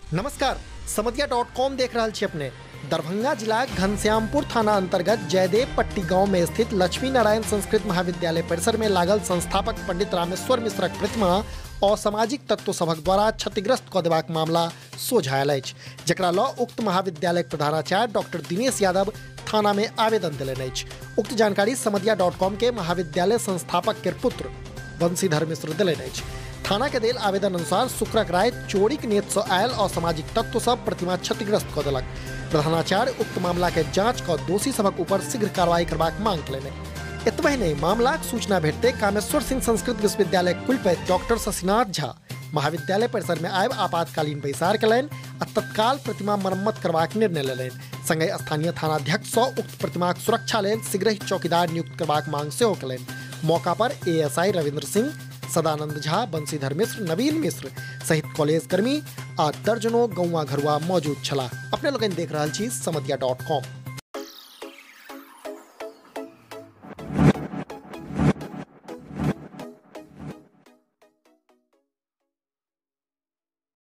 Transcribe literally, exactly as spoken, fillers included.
नमस्कार, समधिया dot com देख रहल छी अपने। दरभंगा जिला घनश्यामपुर थाना अंतर्गत जयदेव पट्टी गांव में स्थित लक्ष्मी नारायण संस्कृत महाविद्यालय परिसर में लागल संस्थापक पंडित रामेश्वर मिश्रक प्रतिमा असामाजिक तत्व सभक द्वारा क्षतिग्रस्त कऽ देबाक मामला सोझायल अछि, जकरा लऽ उक्त महाविद्यालय प्रधानाचार्य डॉक्टर दिनेश यादव थाना में आवेदन देलनि अछि। उक्त जानकारी समधिया डॉट कॉम के महाविद्यालय संस्थापक के पुत्र बंशीधर मिश्र देलनि अछि। थाना के देल आवेदन अनुसार शुक्रक राति चोरीक नीयत सँ आयल असामाजिक तत्व सब प्रतिमा क्षतिग्रस्त कऽ देलक। प्रधानाचार्य उक्त मामला के जांच कऽ दोषी सबक ऊपर शीघ्र कार्रवाई करबाक मांग कयलनि। एतबे नहीं, मामलाक सूचना भेटते कामेश्वर सिंह संस्कृत विश्वविद्यालय कुलपति डॉक्टर शशिनाथ झा महाविद्यालय परिसर में आबि आपातकालीन बैसार कयलनि आ तत्काल प्रतिमा मरम्मत करबाक निर्णय लेलनि। संगे स्थानीय थानाध्यक्ष सँ उक्त प्रतिमाक सुरक्षा लेल शीघ्रहि चौकीदार नियुक्त करबाक मांग सेहो कयलनि। मौका पर एएसआई रविन्द्र सिंह, सदानंद झा, बंशीधर मिश्र, नवीन मिश्र सहित कॉलेज कर्मी आ दर्जनों गौवा घरुआ मौजूद छलाह। अपने लोगन देख रहल छी समधिया डॉट कॉम।